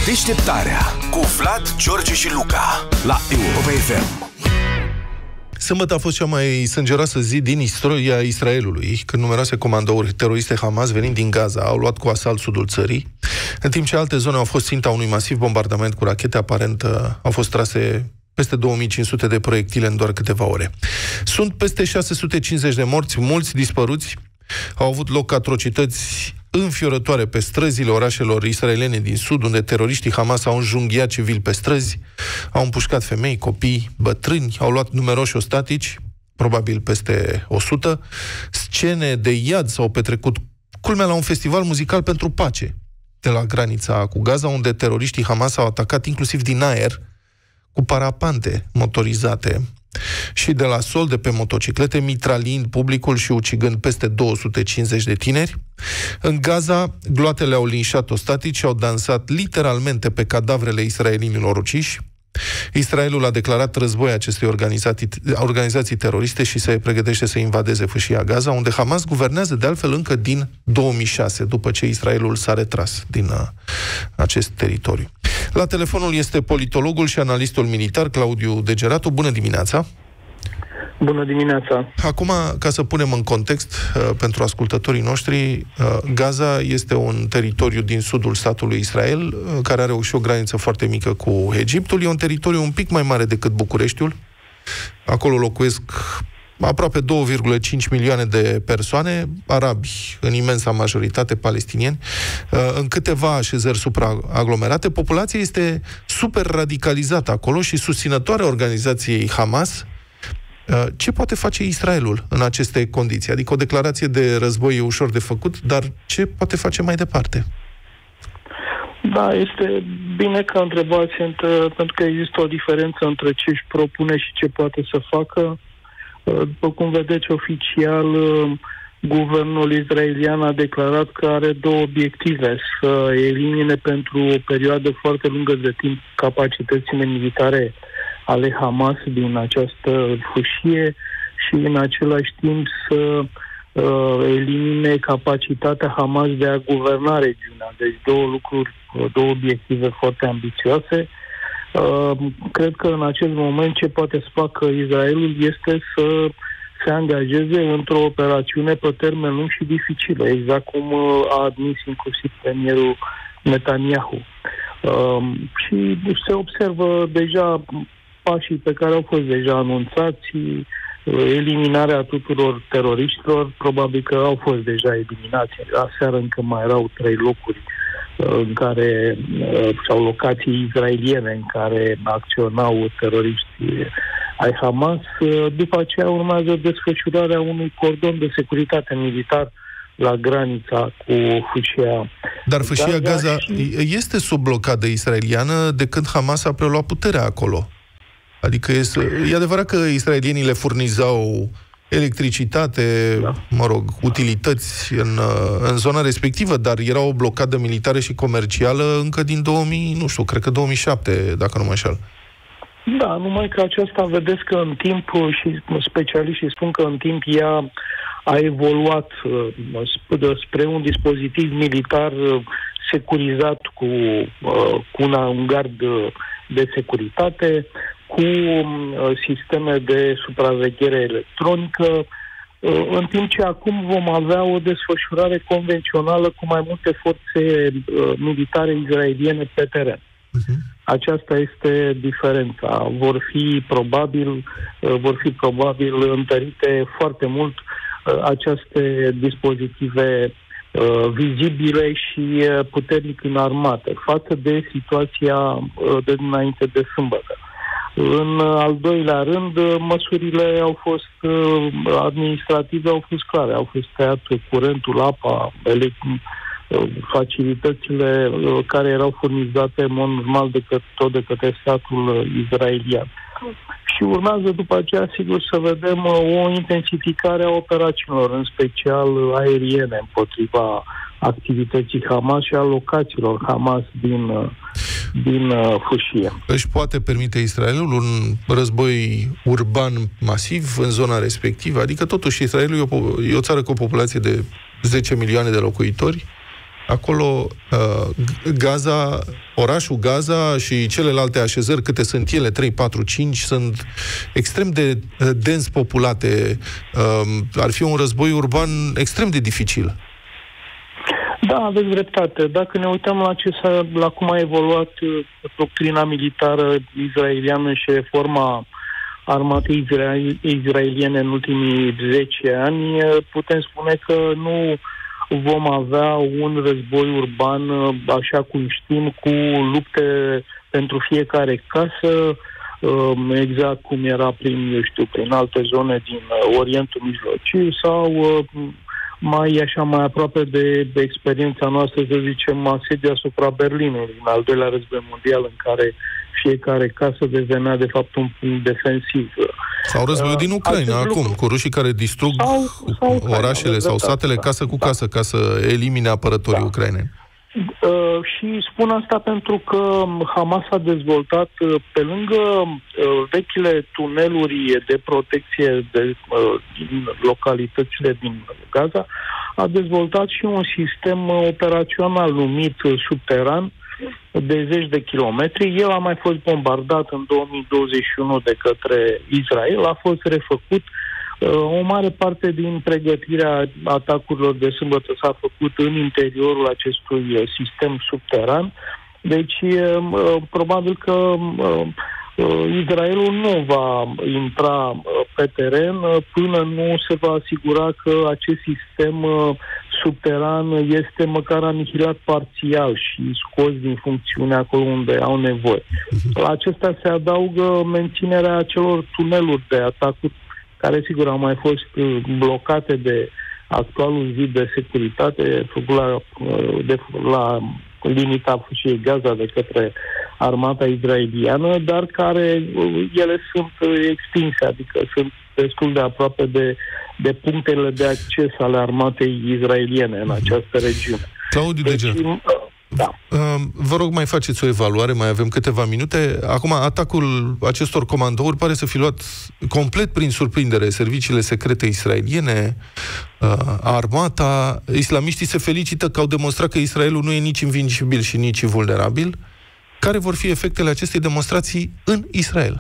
Deșteptarea cu Vlad, George și Luca la Europa FM. Sâmbătă a fost cea mai sângeroasă zi din istoria Israelului, când numeroase comandouri teroriste Hamas venind din Gaza au luat cu asalt sudul țării, în timp ce alte zone au fost ținta unui masiv bombardament cu rachete. Aparent au fost trase peste 2500 de proiectile în doar câteva ore. Sunt peste 650 de morți, mulți dispăruți. Au avut loc atrocități înfiorătoare pe străzile orașelor israeliene din sud, unde teroriștii Hamas au înjunghiat civili pe străzi, au împușcat femei, copii, bătrâni, au luat numeroși ostatici, probabil peste 100. Scene de iad s-au petrecut, culmea, la un festival muzical pentru pace de la granița cu Gaza, unde teroriștii Hamas au atacat inclusiv din aer cu parapante motorizate și de la sol, de pe motociclete, mitraliind publicul și ucigând peste 250 de tineri. În Gaza, gloatele au linșat ostatici și au dansat literalmente pe cadavrele israelinilor uciși. Israelul a declarat război acestei organizații teroriste și se pregătește să invadeze fâșia Gaza, unde Hamas guvernează de altfel încă din 2006, după ce Israelul s-a retras din acest teritoriu. La telefonul este politologul și analistul militar Claudiu Degeratu. Bună dimineața! Bună dimineața! Acum, ca să punem în context pentru ascultătorii noștri, Gaza este un teritoriu din sudul statului Israel, care are și o graniță foarte mică cu Egiptul. E un teritoriu un pic mai mare decât Bucureștiul. Acolo locuiesc aproape 2,5 milioane de persoane, arabi, în imensa majoritate palestinieni, în câteva așezări supraaglomerate. Populația este super radicalizată acolo și susținătoare organizației Hamas. Ce poate face Israelul în aceste condiții? Adică o declarație de război e ușor de făcut, dar ce poate face mai departe? Da, este bine că întrebați, pentru că există o diferență între ce își propune și ce poate să facă. După cum vedeți, oficial, guvernul israelian a declarat că are două obiective: să elimine pentru o perioadă foarte lungă de timp capacitățile militare ale Hamas din această fâșie și în același timp să elimine capacitatea Hamas de a guverna regiunea. Deci două obiective foarte ambițioase. Cred că în acest moment ce poate să facă Israelul este să se angajeze într-o operațiune pe termen lung și dificilă, exact cum a admis inclusiv premierul Netanyahu. Și se observă deja pașii pe care au fost deja anunțați, eliminarea tuturor teroriștilor, probabil că au fost deja eliminați. Aseară încă mai erau 3 locuri în care, sau locații israeliene în care acționau teroriștii ai Hamas. După aceea urmează desfășurarea unui cordon de securitate militar la granița cu fâșia. Dar fâșia Gaza este sub blocadă israeliană de când Hamas a preluat puterea acolo. Adică e adevărat că israelienii le furnizau electricitate, utilități în zona respectivă, dar era o blocadă militară și comercială încă din 2007, dacă nu mă înșel. Da, numai că aceasta, vedeți că în timp, și specialiștii spun că în timp ea a evoluat spre un dispozitiv militar securizat cu un gard de securitate, cu sisteme de supraveghere electronică, în timp ce acum vom avea o desfășurare convențională cu mai multe forțe militare israeliene pe teren. Aceasta este diferența. Vor fi probabil întărite foarte mult aceste dispozitive vizibile și puternic înarmate față de situația de dinainte de sâmbătă. În al doilea rând, măsurile au fost administrative, au fost clare. Au fost tăiat curentul, apa, facilitățile care erau furnizate în mod normal de către statul israelian. Și urmează după aceea, sigur, să vedem o intensificare a operațiunilor, în special aeriene, împotriva activității Hamas și a locațiilor Hamas din fâșie. Își poate permite Israelul un război urban masiv în zona respectivă? Adică totuși Israelul e o țară cu o populație de 10 milioane de locuitori. acolo Gaza, orașul Gaza și celelalte așezări, câte sunt ele, 3, 4, 5, sunt extrem de dens populate. Ar fi un război urban extrem de dificil. Da, aveți dreptate. Dacă ne uităm la cum a evoluat doctrina militară israeliană și reforma armatei israeliene în ultimii 10 ani, putem spune că nu vom avea un război urban, așa cum știm, cu lupte pentru fiecare casă, exact cum era prin alte zone din Orientul Mijlociu sau mai aproape de experiența noastră, să zicem, asediul asupra Berlinului, în al doilea război mondial, în care fiecare casă devenea, de fapt, un punct defensiv. Sau războiul din Ucraina, acum, cu rușii care distrug orașele sau satele casă cu casă, ca să elimine apărătorii ucraineni. Și spun asta pentru că Hamas a dezvoltat, pe lângă vechile tuneluri de protecție din localitățile din Gaza, a dezvoltat și un sistem operațional numit subteran de 10 de kilometri. El a mai fost bombardat în 2021 de către Israel, a fost refăcut. O mare parte din pregătirea atacurilor de sâmbătă s-a făcut în interiorul acestui sistem subteran. Deci, probabil că Israelul nu va intra pe teren până nu se va asigura că acest sistem subteran este măcar anihilat parțial și scos din funcțiune acolo unde au nevoie. La acestea se adaugă menținerea acelor tuneluri de atacuri care, sigur, au mai fost blocate de actualul zid de securitate făcut la limita fâșiei Gaza de către armata israeliană, dar care ele sunt extinse, adică sunt destul de aproape de punctele de acces ale armatei israeliene în această regiune. Claudiu Degerat. Da. Vă rog, mai faceți o evaluare, mai avem câteva minute. Acum, atacul acestor comandouri pare să fi luat complet prin surprindere serviciile secrete israeliene, armata. Islamiștii se felicită că au demonstrat că Israelul nu e nici invincibil și nici vulnerabil. Care vor fi efectele acestei demonstrații în Israel?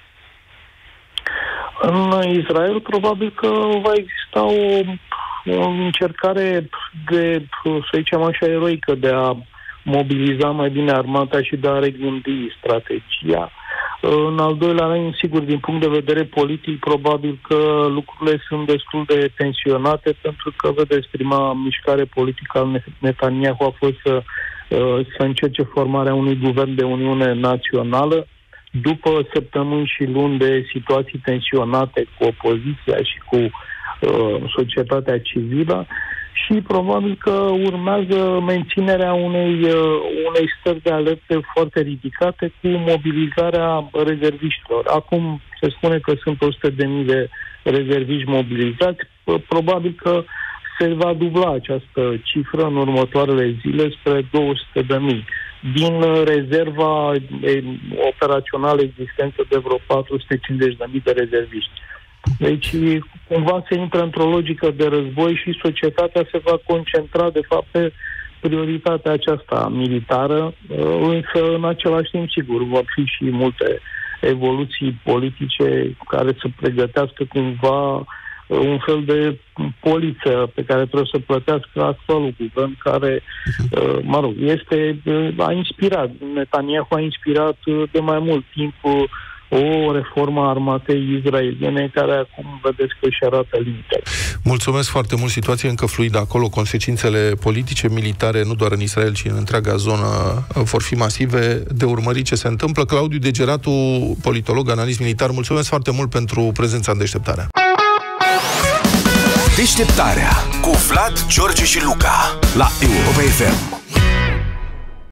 În Israel, probabil că va exista o încercare de, să zicem așa, eroică de a mobiliza mai bine armata și de a regândi strategia. În al doilea rând, sigur, din punct de vedere politic, probabil că lucrurile sunt destul de tensionate, pentru că, vedeți, prima mișcare politică al Netanyahu a fost să încerce formarea unui guvern de Uniune Națională, după săptămâni și luni de situații tensionate cu opoziția și cu societatea civilă, și probabil că urmează menținerea unei stări de alerte foarte ridicate cu mobilizarea rezerviștilor. Acum se spune că sunt 100.000 de rezerviști mobilizați. Probabil că se va dubla această cifră în următoarele zile spre 200.000. Din rezerva operațională existență de vreo 450.000 de rezerviști. Deci, cumva se intră într-o logică de război și societatea se va concentra, de fapt, pe prioritatea aceasta militară, însă, în același timp, sigur, vor fi și multe evoluții politice care să pregătească cumva un fel de poliță pe care trebuie să plătească actualul guvern, care, mă rog, a inspirat. Netanyahu a inspirat de mai mult timp o reformă a armatei israeliene care acum vedeți că își arată limitele. Mulțumesc foarte mult. Situația încă fluidă acolo. Consecințele politice, militare, nu doar în Israel, ci în întreaga zonă, vor fi masive. De urmărit ce se întâmplă. Claudiu Degeratu, politolog, analist militar, mulțumesc foarte mult pentru prezența în Deșteptarea. Deșteptarea cu Vlad, George și Luca la Europa FM.